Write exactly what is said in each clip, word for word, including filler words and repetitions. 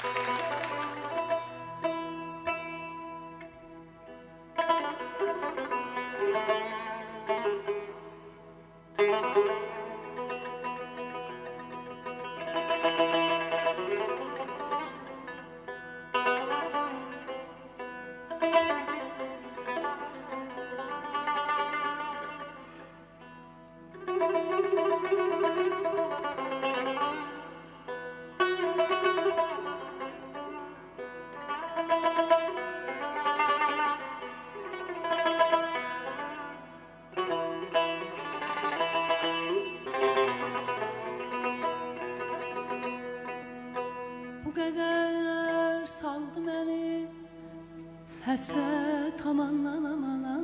Həsrət amandan amana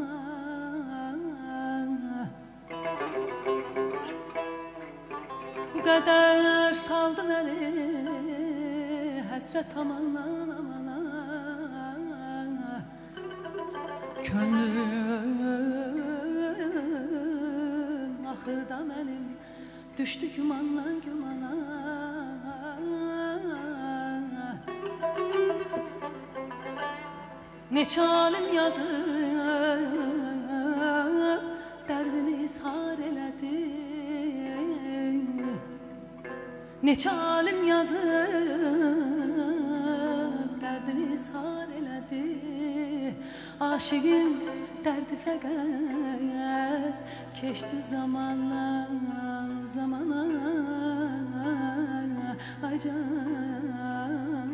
Bu qədər saldı məni Həsrət amandan amana Könlüm axırda mənim Düşdü gümandan gümana Neçə alim yazıb Dərdini ishar elədi Neçə alim yazıb Dərdini ishar elədi Aşığın dərdi fəqət Keçdi zamanla zamana Ay canım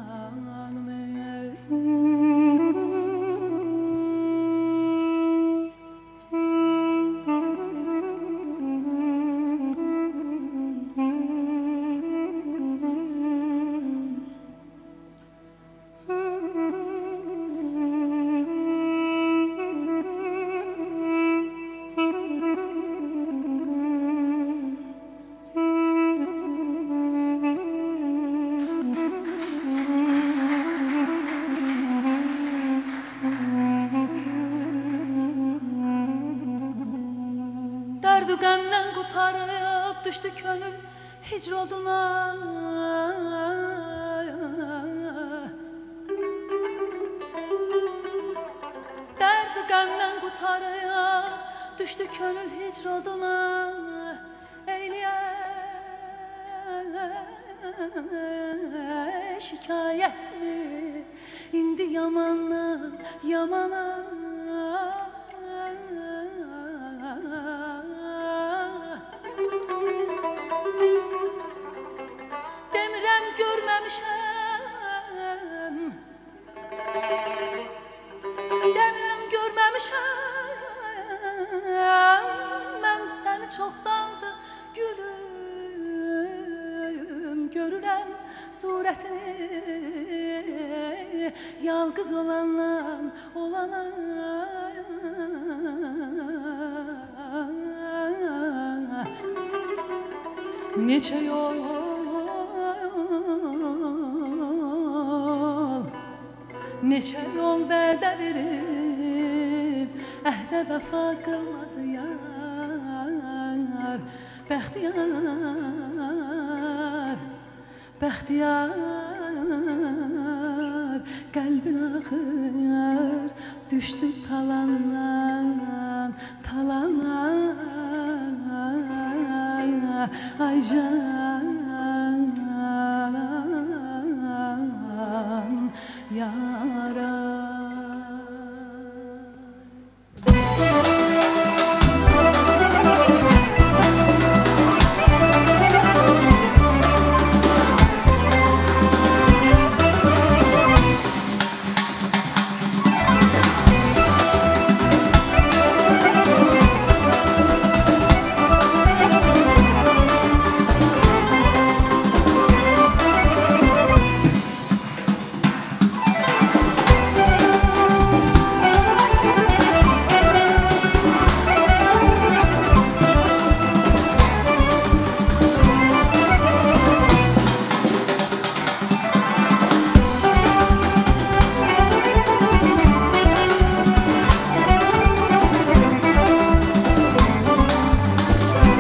Dərd-ü qəmdən qutarıb düşdü könül hicr oduna Dərd-ü qəmdən qutarıb düşdü könül hicr oduna Eyləyər şikayətini indi yamandan yamana Demirəm görməmişəm Demirəm görməmişəm Mən səni çoxdandır gülüm Görürəm surətini Yalqız olandan olana Neçə yol Neçə yol vədə verib Əhdə vəfa qılmadı yar Bəxtiyar Bəxtiyar Qəlbin axır Düşdü talandan Talana Ay canım yara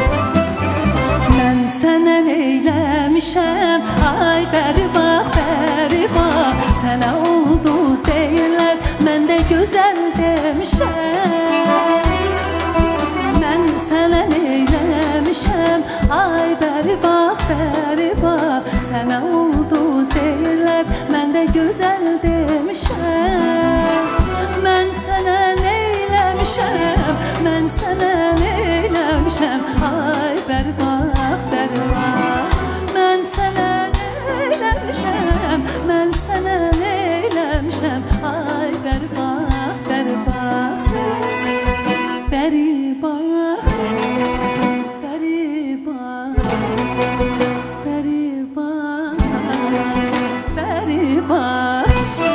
Ay bəri bax, bəri Ay bəri bax, bəri bax, sənə ulduz deyirlər, mən də gözəl demişəm. Mən sənə neyləmişəm, mən sənə neyləmişəm. Ay bəri bax, bəri bax, mən sənə neyləmişəm, mən sənə neyləmişəm. Ay bəri bax, bəri bax, bəri bax, bəri bax, bəri bax, bəri bax.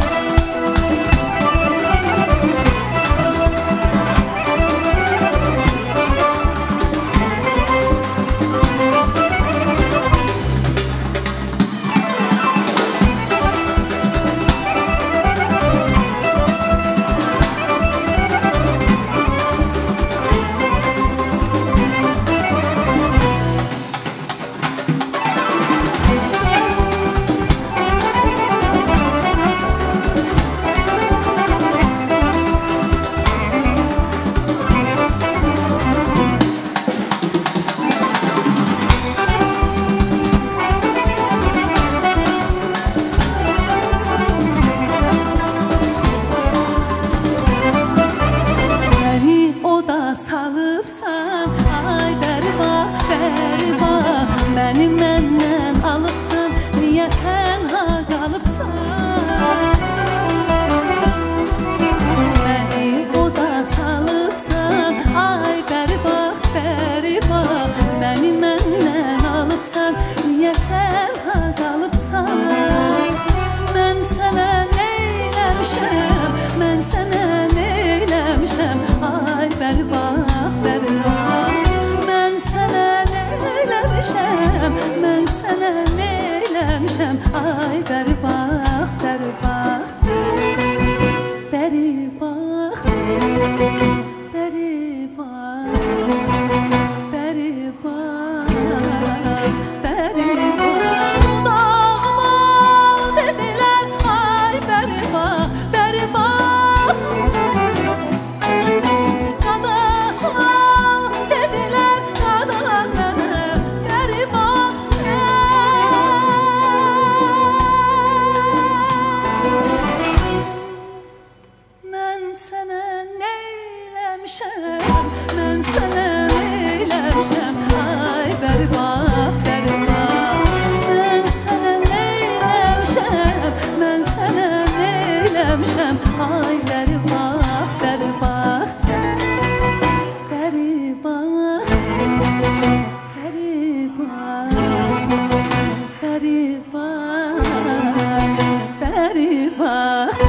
Salıbsan, ay bəri bax, bəri bax, məni məndən alıbsan, niyə tənha qalıbsan? Məni oda salıbsan, ay bəri bax, bəri bax, məni məndən alıbsan, niyə tənha qalıbsan? Mən sənə neyləmişəm, mən sənə neyləmişəm. Ay bəri bax, bəri bax, mən sənə neyləmişəm, mən sənə neyləmişəm. Ay bəri bax, bəri bax, bəri bax, bəri bax, bəri bax, bəri bax. Dağıma dedilər, ay bəri bax, bəri bax. Mən sənə neyləmişəm, mən sənə neyləmişəm. Ay bəri bax, bəri bax, mən sənə neyləmişəm, mən sənə neyləmişəm. Ay bəri bax, bəri bax, bəri bax, bəri bax, bəri bax, bəri bax.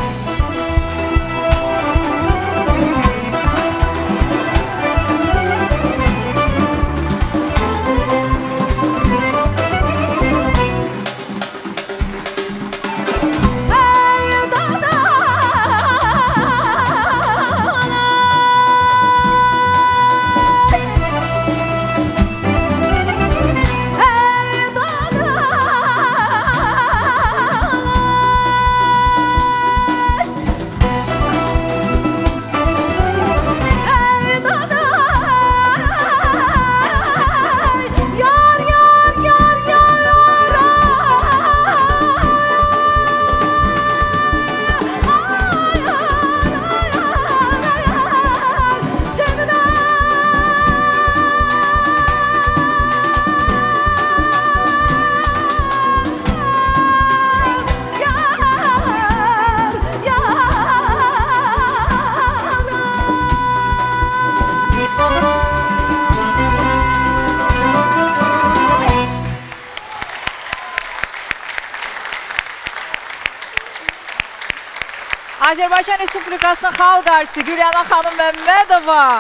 Azərbaycan Respublikasının xalq artisti Gülyana xanım Məmmədova.